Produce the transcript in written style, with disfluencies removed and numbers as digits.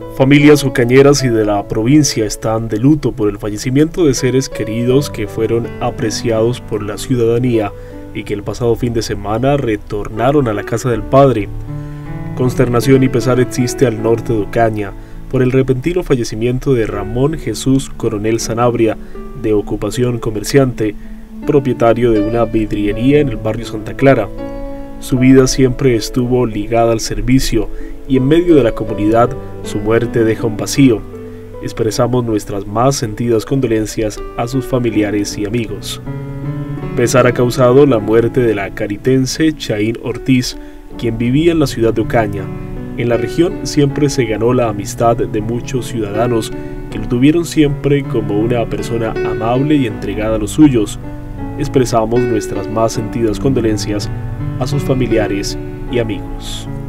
Familias ocañeras y de la provincia están de luto por el fallecimiento de seres queridos que fueron apreciados por la ciudadanía y que el pasado fin de semana retornaron a la casa del Padre. Consternación y pesar existe al norte de Ocaña por el repentino fallecimiento de Ramón Jesús Coronel Sanabria, de ocupación comerciante, propietario de una vidriería en el barrio Santa Clara. Su vida siempre estuvo ligada al servicio y en medio de la comunidad su muerte deja un vacío. Expresamos nuestras más sentidas condolencias a sus familiares y amigos. Pesar ha causado la muerte de la caritense Chaín Ortiz, quien vivía en la ciudad de Ocaña. En la región siempre se ganó la amistad de muchos ciudadanos que lo tuvieron siempre como una persona amable y entregada a los suyos. Expresamos nuestras más sentidas condolencias a sus familiares y amigos.